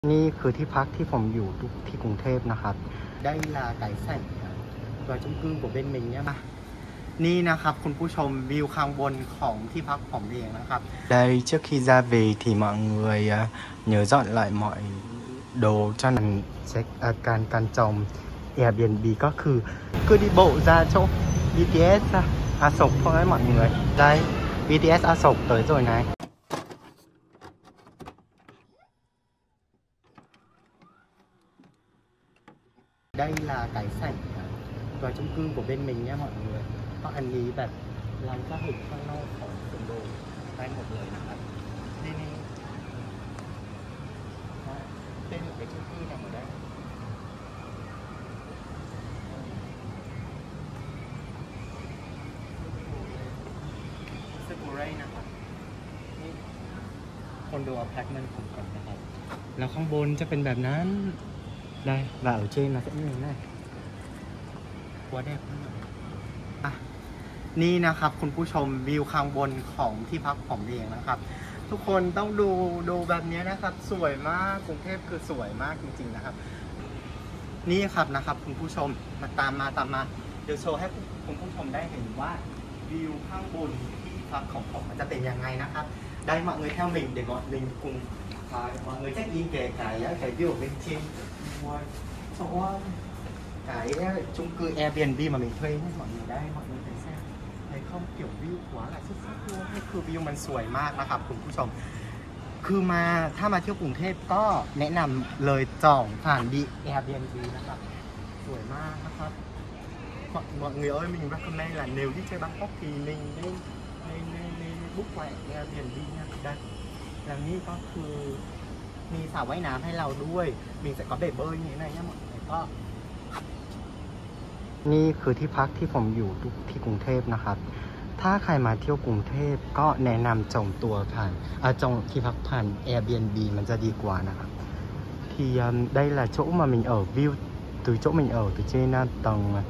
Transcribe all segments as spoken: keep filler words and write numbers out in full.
นี่คือที่พักที่ผมอยู่ที่กรุงเทพนะครับได้ลาไก่ใส่ตัวจุ้งกึ้งcủa bên mình nhé นี่นะครับคุณผู้ชมวิวข้างบนของที่พักผมเองนะครับ Đây trước khi ra về thì mọi người nhớ dọn lại mọi đồ cho nên sẽ การการจอง Airbnb ก็คือคือ đi bộ ra chỗ bê tê ét A Sộc thôi mọi người. Đây bê tê ét A Sộc tới rồi này. Đây là cái sảnh tòa chung cư của bên mình nhé mọi người. Cóอันนี้แบบร้านก็เห็นข้างนอกของคอนโดได้หมดเลยนะครับนี่นี่เป็นcái chung cư nằm ở đâyสึกโมเรย์นะครับนี่คอนโดอพาร์ตเมนต์ผมก่อนนะครับแล้วข้างบนจะเป็นแบบนั้นได้và ở trên nó sẽ như thế này quá đẹpอ่ะนี่นะครับคุณผู้ชมวิวข้างบนของที่พักผมเองนะครับทุกคนต้องดูดูแบบนี้นะครับสวยมากกรุงเทพคือสวยมากจริงๆนะครับนี่ครับนะครับคุณผู้ชมมาตามมาตามมาเดี๋ยวโชว์ให้คุณผู้ชมได้เห็นว่าวิวข้างบนที่พักของผมจะเป็นยังไงนะครับได้mọi người theo mình để mọi mình cùng mọi người check in kể cái cái view ở bên trên chỗ cái chung cư Airbnb mà mình thuêให้mọi ngườiได้mọi người thấy xem thấy không kiểu view quá là xuất sắc luônนี่คือวิวมันสวยมากนะครับคุณผู้ชมคือมาถ้ามาเที่ยวกรุงเทพก็แนะนำเลยจองผ่านดี Airbnb นะครับสวยมากนะครับmọi người ơi mình recommend là nếu đi chơi Bangkok thì mình nên nên nên nên book qua Airbnb นะได้แล้วนี่ก็คือมีสระว่ายน้ำให้เราด้วยมีแต่ก็เบเบอร์อย่างนี้นะหมดเลยก็นี่คือที่พักที่ผมอยู่ที่กรุงเทพนะครับถ้าใครมาเที่ยวกรุงเทพก็แนะนำจองตัวผ่านจองที่พักผ่าน Airbnb มันจะดีกว่านะครับthì đây là chỗ mà mình ở view từ chỗ mình ở từ trên tầng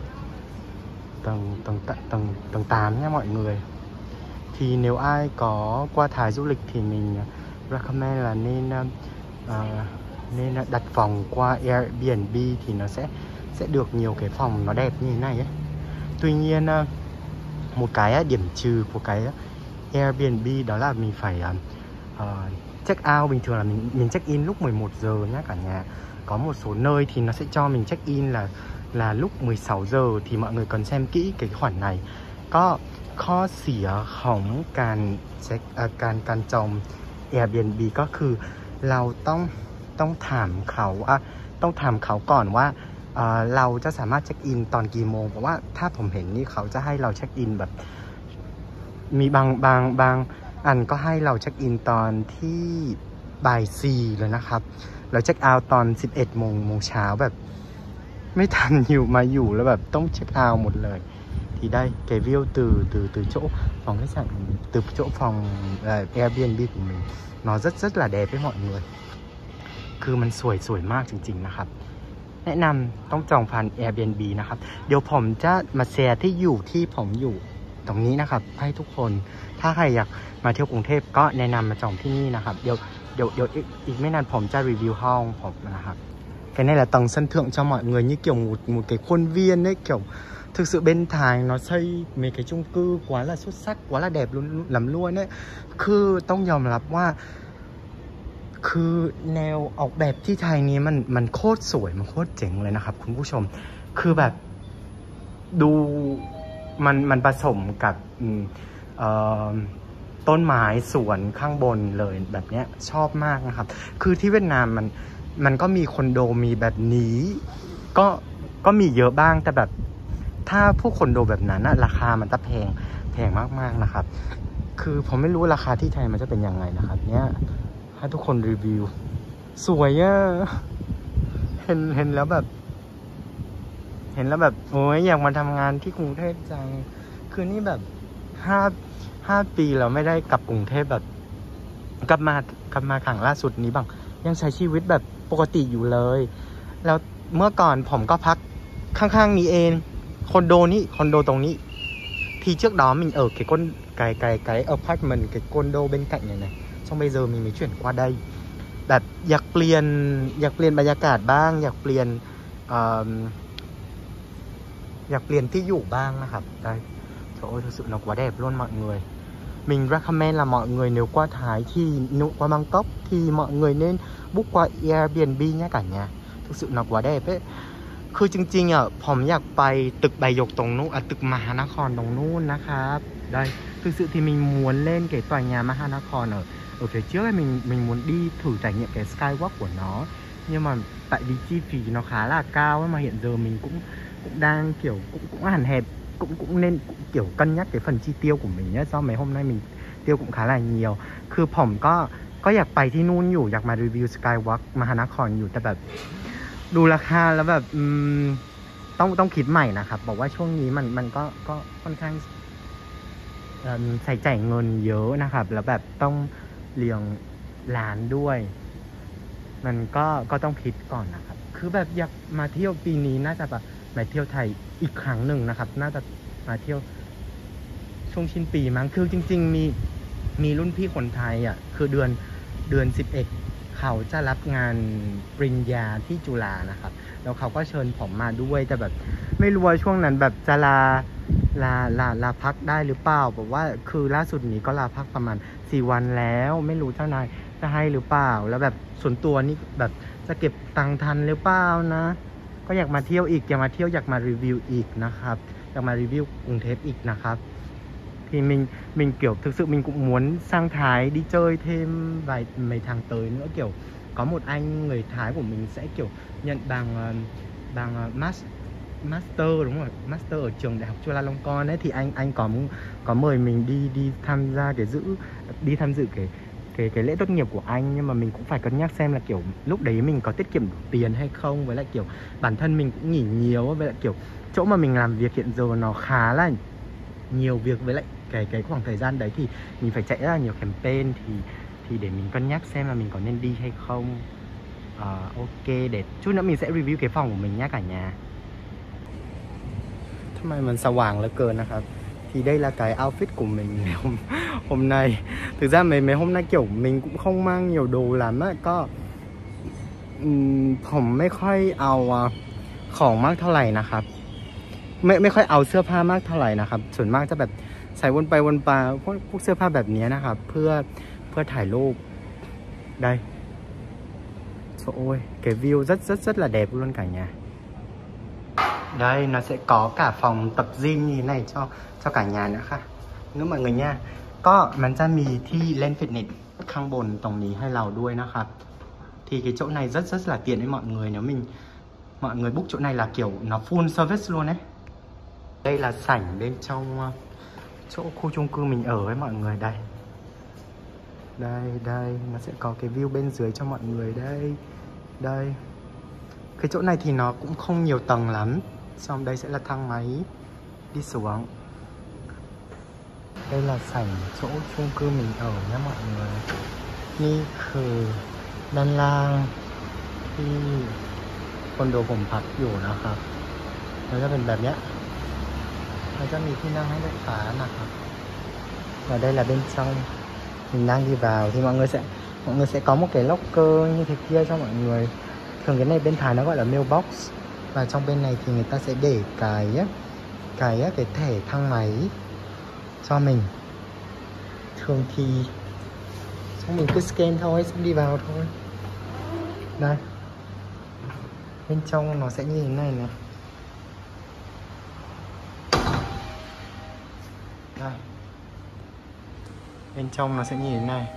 tầng tầng tầng tầng tám nha mọi người thì nếu ai có qua Thái du lịch thì mình recommend là nên uh, nên đặt phòng qua Airbnb thì nó sẽ sẽ được nhiều cái phòng nó đẹp như thế này ấy. Tuy nhiên một cái điểm trừ của cái Airbnb đó là mình phải uh, check out bình thường là mình mình check in lúc mười một giờ nhá cả nhà. Có một số nơi thì nó sẽ cho mình check in là là lúc mười sáu giờ thì mọi người cần xem kỹ cái khoản này. Có ข้อเสียของการเช็คการการจอง Airbnb ก็คือเราต้องต้องถามเขาว่าต้องถามเขาก่อนว่าเอ่อเราจะสามารถเช็คอินตอนกี่โมงเพราะว่าถ้าผมเห็นนี่เขาจะให้เราเช็คอินแบบมีบางบางบางอันก็ให้เราเช็คอินตอนที่บ่ายสี่เลยนะครับแล้วเช็คเอาท์ตอนสิบเอ็ดโมงโมงเช้าแบบไม่ทันอยู่มาอยู่แล้วแบบต้องเช็คเอาท์หมดเลยthì đây cái view từ từ từ chỗ phòng khách sạn từ chỗ phòng uh, Airbnb của mình nó rất rất là đẹp với mọi người คือมันสวยสวยมากจริงๆนะครับแนะนำต้องจองผ่าน Airbnb นะครับเดี๋ยวผมจะมาแชร์ที่อยู่ที่ผมอยู่ตรงนี้นะครับให้ทุกคนถ้าใครอยากมาเที่ยวกรุงเทพก็แนะนำมาจองที่นี่นะครับเดี๋ยวเดี๋ยวเดี๋ยวอีกไม่นานผมจะรีวิวห้องผมนะครับcái này là tầng sân thượng cho mọi người như kiểu một một cái khuôn viên đấy kiểu thực sự bên Thái nó xây mấy cái chung cư quá là xuất sắc quá là đẹp luôn lắm luôn đấy คือต้องยอมรับว่าคือแนวออกแบบที่ไทยนี้มันมันโคตรสวยมันโคตรเจ๋งเลยนะครับคุณผู้ชมคือแบบดูมันมันผสมกับต้นไม้สวนข้างบนเลยแบบเนี้ยชอบมากนะครับคือที่เวียดนามมันมันก็มีคอนโดมีแบบนี้ก็ก็มีเยอะบ้างแต่แบบถ้าพวกคอนโดแบบนั้นนะราคามันจะแพงแพงมากๆนะครับคือผมไม่รู้ราคาที่ไทยมันจะเป็นยังไงนะครับเนี้ยให้ทุกคนรีวิวสวยอะเห็นเห็นแล้วแบบเห็นแล้วแบบโอ้ยอยากมาทำงานที่กรุงเทพจังคือนี่แบบห้าห้าปีเราไม่ได้กลับกรุงเทพแบบกลับมากลับมาครั้งล่าสุดนี้บ้างยังใช้ชีวิตแบบปกติอยู่เลยแล้วเมื่อก่อนผมก็พักข้างๆนี้เองคอนโดนี้คอนโดตรงนี้thì trước đó mình ở cái con cái cái cái apartment cái condo bên cạnh này này xong bây giờ mình mới chuyển qua đây แบบอยากเปลี่ยนอยากเปลี่ยนบรรยากาศบ้างอยากเปลี่ยนอยากเปลี่ยนที่อยู่บ้างนะครับđây trời ơi thực sự nó quá đẹp luôn mọi người mình recommend là mọi người nếu qua Thái thì nếu qua Bangkok thì mọi người nên book qua Airbnb nhé cả nhà thực sự nó quá đẹp ấy คือจริงๆอ่ะผมอยากไปตึกใบหยกตรงนู้นอ่ะตึกมหานครตรงนู้นนะครับđây thực sự thì mình muốn lên cái tòa nhà Mahanakon ở ở phía trước ấy, mình mình muốn đi thử trải nghiệm cái skywalk của nó nhưng mà tại vì chi phí nó khá là cao ấy, mà hiện giờ mình cũng cũng đang kiểu cũng cũng hạn hẹp cũng cũng nên cũng kiểu cân nhắc cái phần chi tiêu của mình nhé do mấy hôm nay mình tiêu cũng khá là nhiều คือผมก็ก็อยากไปที่นู่นอยู่อยากมารีวิว skywalk มหานครอยู่แต่แบบดูราคาแล้วแบบต้องต้องคิดใหม่นะครับบอกว่าช่วงนี้มันมันก็ก็ค่อนข้างใส่จ่ายเงินเยอะนะครับแล้วแบบต้องเลี้ยงร้านด้วยมันก็ก็ต้องคิดก่อนนะครับคือแบบอยากมาเที่ยวปีนี้น่าจะแบบมาเที่ยวไทยอีกครั้งหนึ่งนะครับน่าจะมาเที่ยวช่วงสิ้นปีมั้งคือจริงๆมีมีรุ่นพี่คนไทยอ่ะคือเดือนเดือนสิบเอ็ดเขาจะรับงานปริญญาที่จุฬานะครับแล้วเขาก็เชิญผมมาด้วยแต่แบบไม่รู้ว่าช่วงนั้นแบบจะลาลาลาลาพักได้หรือเปล่าบอกว่าคือล่าสุดนี้ก็ลาพักประมาณสี่วันแล้วไม่รู้เจ้านายจะให้หรือเปล่าแล้วแบบส่วนตัวนี่แบบจะเก็บตังค์ทันหรือเปล่านะก็อยากมาเที่ยวอีกอยากมาเที่ยวอยากมารีวิวอีกนะครับอยากมารีวิวกรุงเทพอีกนะครับthì mình mình kiểu thực sự mình cũng muốn sang Thái đi chơi thêm vài mấy tháng tới nữa kiểu có một anh người Thái của mình sẽ kiểu nhận bằng bằng master đúng rồi master ở trường đại học Chulalongkorn ấy thì anh anh có có mời mình đi đi tham gia cái giữ đi tham dự cái cái cái lễ tốt nghiệp của anh nhưng mà mình cũng phải cân nhắc xem là kiểu lúc đấy mình có tiết kiệm đủ tiền hay không với lại kiểu bản thân mình cũng nghỉ nhiều với lại kiểu chỗ mà mình làm việc hiện giờ nó khá là nhiều việc với lại cái cái khoảng thời gian đấy thì mình phải chạy rất là nhiều campaign thì thì để mình cân nhắc xem là mình có nên đi hay không. uh, ok để chút nữa mình sẽ review cái phòng của mình nhé cả nhà. ทำไมมันสว่างเหลือเกินนะครับ thì đây là cái outfit của mình hôm hôm nay thực ra mấy mấy hôm nay kiểu mình cũng không mang nhiều đồ lắm áก็ผมไม่ค่อยเอาของมากเท่าไหร่นะครับไม่ไม่ค่อยเอาเสื้อผ้ามากเท่าไหร่นะครับส่วนมากจะแบบใส่วนไปวนมาพวกพวกเสื้อผ้าแบบนี้นะครับเพื่อเพื่อถ่ายรูปได้ ôi cái view rất rất rất là đẹp luôn cả nhà. Đây nó sẽ có cả phòng tập gym như thế này cho cho cả nhà nữaค่ะนึกmọi người nha ก็มันจะมีที่เล่นฟิตเนสข้างบนตรงนี้ให้เราด้วยนะครับ thì cái chỗ này rất rất là tiện với mọi người nếu mình mọi người book chỗ này là kiểu nó full service luôn đấy. Đây là sảnh bên trong chỗ khu chung cư mình ở với mọi người đây. Đây đây nó sẽ có cái view bên dưới cho mọi người đây. Đây cái chỗ này thì nó cũng không nhiều tầng lắm. Xong đây sẽ là thang máy đi xuống. Đây là sảnh chỗ chung cư mình ở nhé mọi người. นี่คือด้านล่างที่คอนโดผมพักอยู่นะครับแล้วจะเป็นแบบเนี้ยมันจะมีที่นั่งให้ลูกค้านะครับvà đây là bên trong mình đang đi vào thì mọi người sẽ mọi người sẽ có một cái locker như thế kia cho mọi người. Thường cái này bên Thái nó gọi là mailbox và trong bên này thì người ta sẽ để cái cái cái thẻ thang máy cho mình. Thường thì xong mình cứ scan thôi xong đi vào thôi. Đây bên trong nó sẽ như thế này nè. Đây bên trong nó sẽ như thế này.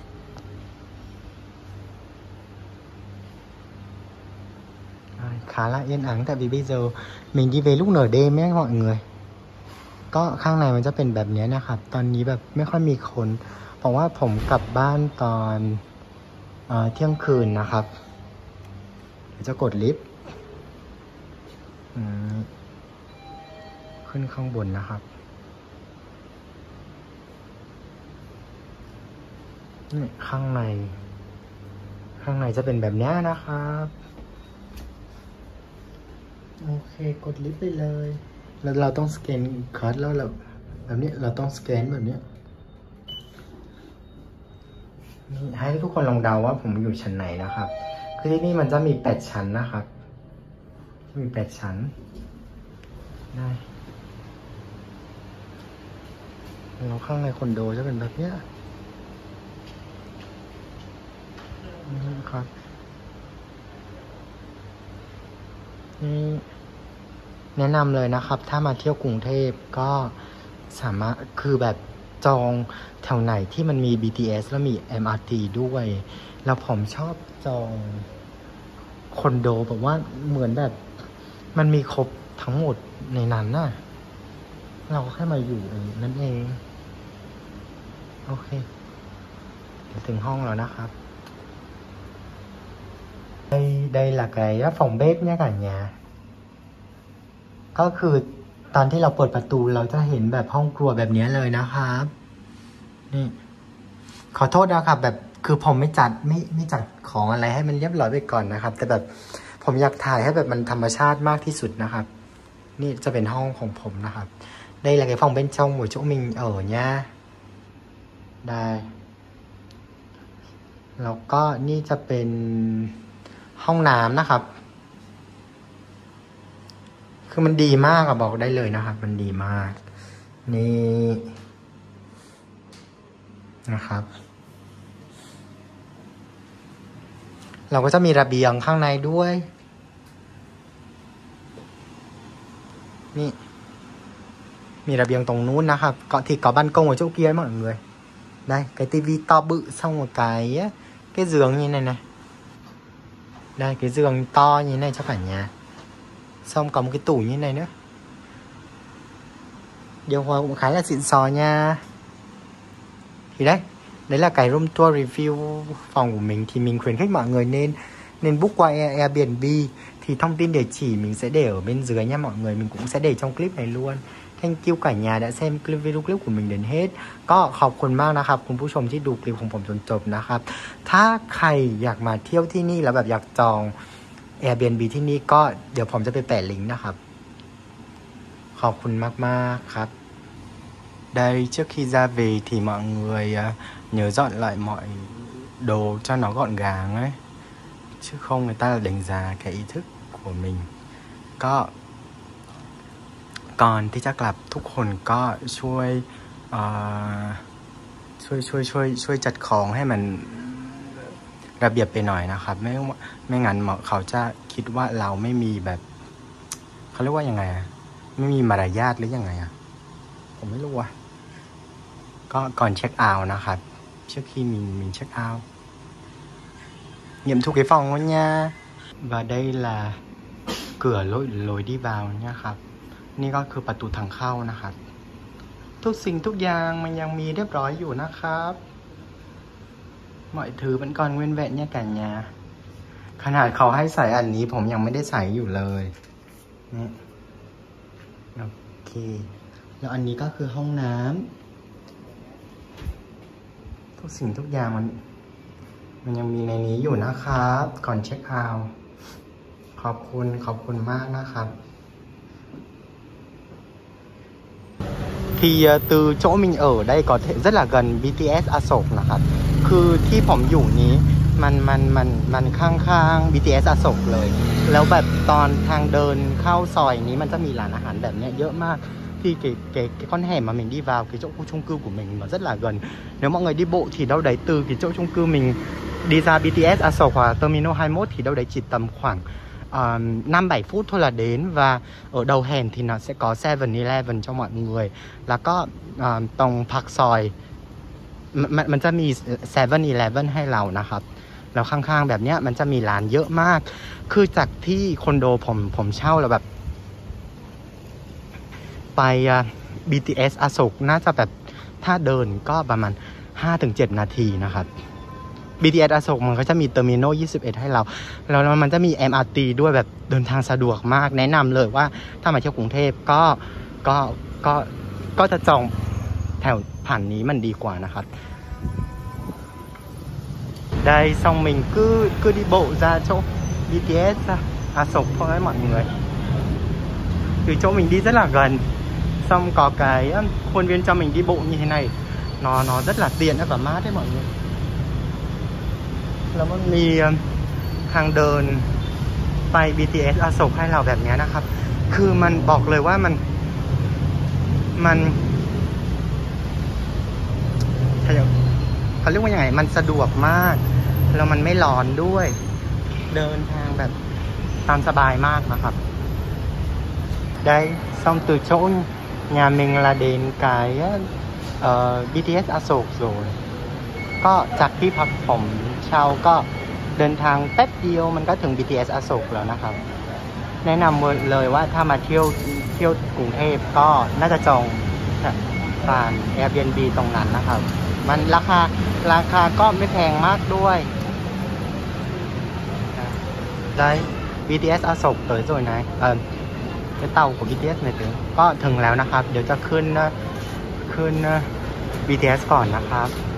Đây, khá là yên ắng tại vì bây giờ mình đi về lúc nửa đêm ấy mọi người. ก็ข้างในมันจะเป็นแบบนี้นะครับตอนนี้แบบไม่ค่อยมีคนเพราะว่าผมกลับบ้านตอนเอ่อเที่ยงคืนนะครับเดี๋ยวจะกดลิฟต์ขึ้นข้างบนนะครับนี่ข้างในข้างในจะเป็นแบบนี้นะครับโอเคกดลิฟต์ไปเลยแล้วเราต้องสแกนคัร์ดแล้วเราแบบนี้เราต้องสแกนแบบนี้ให้ทุกคนลองเดาว่าผมอยู่ชั้นไหนนะครับคือที่นี่มันจะมีแปดชั้นนะครับมีแปดชั้นได้แล้วข้างในคอนโดจะเป็นแบบเนี้ยนี่ครับนี่แนะนำเลยนะครับถ้ามาเที่ยวกรุงเทพก็สามารถคือแบบจองแถวไหนที่มันมี บี ที เอส แล้วมี เอ็ม อาร์ ที ด้วยแล้วผมชอบจองคอนโดแบบว่าเหมือนแบบมันมีครบทั้งหมดในนั้นน่ะเราแค่มาอยู่นั่นเองโอเคถึงห้องแล้วนะครับđây đây là cái phòng bếp nhé cả nhà ก็คือตอนที่เราเปิดประตูเราจะเห็นแบบห้องครัวแบบนี้เลยนะครับนี่ขอโทษนะครับแบบคือผมไม่จัดไม่ไม่จัดของอะไรให้มันเรียบร้อยไปก่อนนะครับแต่แบบผมอยากถ่ายให้แบบมันธรรมชาติมากที่สุดนะครับนี่จะเป็นห้องของผมนะครับđây là cái phòng bên trong của chỗ mình ở nha ได้แล้วก็นี่จะเป็นห้องน้ำนะครับคือมันดีมากอะบอกได้เลยนะครับมันดีมากนี่นะครับเราก็จะมีระเบียงข้างในด้วยนี่มีระเบียงตรงนู้นนะครับก็ที่có ban công ở chỗ kia mọi người đây cái tivi to bự xong một cái cái giường như này này đây cái giường to như này cho cả nhà xong có một cái tủ như này nữa điều hòa cũng khá là xịn sò nha thì đấy đấy là cái room tour review phòng của mình thì mình khuyến khích mọi người nên nên book qua Airbnb thì thông tin địa chỉ mình sẽ để ở bên dưới nha mọi người mình cũng sẽ để trong clip này luôn Thank you cả nhà đã xem clip video clip của mình đến hếtก็ขอบคุณมากนะครับคุณผู้ชมที่ดูคลิปของผมจนจบนะครับถ้าใครอยากมาเที่ยวที่นี่แล้วแบบอยากจอง Airbnb ที่นี่ก็เดี๋ยวผมจะไปแปะลิงก์นะครับขอบคุณมากๆครับĐây trước khi ra về thì mọi người nhớ dọn lại mọi đồ cho nó gọn gàng ấy chứ không người ta là đánh giá cái ý thức của mình ก็ก่อนที่จะกลับทุกคนก็ช่วยช่วยช่วยช่วยช่วยจัดของให้มันระเบียบไปหน่อยนะครับไม่ไม่งั้นเขาจะคิดว่าเราไม่มีแบบเขาเรียกว่ายังไงอะไม่มีมารยาทหรือยังไงอะผมไม่รู้อะก็ก่อนเช็คเอาท์นะครับtrước khi mình mình check out nghiệm thu cái phòng luôn nha và đây là cửa lối lối đi vào nha ครับนี่ก็คือประตูทางเข้านะครับทุกสิ่งทุกอย่างมันยังมีเรียบร้อยอยู่นะครับmọi thứ vẫn còn nguyên vẹn nha cả nhà ขนาดเขาให้ใส่อันนี้ผมยังไม่ได้ใส่อยู่เลยนี่โอเคแล้วอันนี้ก็คือห้องน้ำทุกสิ่งทุกอย่างมันมันยังมีในนี้อยู่นะครับก่อนเช็คเอาท์ขอบคุณขอบคุณมากนะครับThì từ chỗ mình ở đây có thể rất là gầnบี ที เอส อโศกนะครับคือที่ผมอยู่นี้มันมันมันมันข้างๆ บี ที เอส อโศกเลยแล้วแบบตอนทางเดินเข้าซอยนี้มันจะมีร้านอาหารแบบนี้เยอะมากที่cái cái cái con hẻm mà mình đi vào cái chỗ khu chung cư của mình nó rất là gần nếu mọi người đi bộ thì đâu đấy từ cái chỗ chung cư mình đi ra bê tê ét A Sộc hoặc Terminal hai mươi mốt thì đâu đấy chỉ tầm khoảng năm bảy phút thôi là đến và ở đầu hẻm thì nó sẽ có seven eleven cho mọi người là có uh, ตรงผักซอยมันมันจะมี seven eleven ให้เรานะครับแล้วข้างๆแบบเนี้ยมันจะมีร้านเยอะมากคือจากที่คอนโดผมผมเช่าแล้วแบบไป บี ที เอส อโศกน่าจะแบบถ้าเดินก็ประมาณ ห้าถึงเจ็ด นาทีนะครับ บี ที เอส อโศกมันก็จะมีเทอร์มินอลยี่สิบเอ็ดให้เราแล้วมันจะมี เอ็ม อาร์ ที ด้วยแบบเดินทางสะดวกมากแนะนำเลยว่าถ้ามาเที่ยวกรุงเทพก็ก็ก็ก็จะจองแถวผ่านนี้มันดีกว่านะครับĐây xong mình cứ cứ đi bộ ra chỗ bê tê ét A Sộc thôi mọi người. Từ chỗ mình đi rất là gần. Xong có cái khuôn viên cho mình đi bộ như thế này. Nó nó rất là tiện và mát đấy mọi người. แล้วมันมีทางเดินไป บี ที เอส อโศกให้เราแบบนี้นะครับคือมันบอกเลยว่ามันมันเขาเรียกว่ายังไงมันสะดวกมากแล้วมันไม่ร้อนด้วยเดินทางแบบตามสบายมากนะครับได้xong từ chỗ nhà mình là đến cái uh, บี ที เอส อโศก rồi ก็จากที่พักผมเช่าก็เดินทางแป๊บเดียวมันก็ถึง บี ที เอส อโศกแล้วนะครับแนะนำเลยว่าถ้ามาเที่ยวเที่ยวกรุงเทพก็น่าจะจองผ่าน Airbnb ตรงนั้นนะครับมันราคาราคาก็ไม่แพงมากด้วยได้ บี ที เอส อโศกเต๋อสวยนะเออเต่าของ บี ที เอส เนี่ยถึงก็ถึงแล้วนะครับเดี๋ยวจะขึ้นขึ้น บี ที เอส ก่อนนะครับ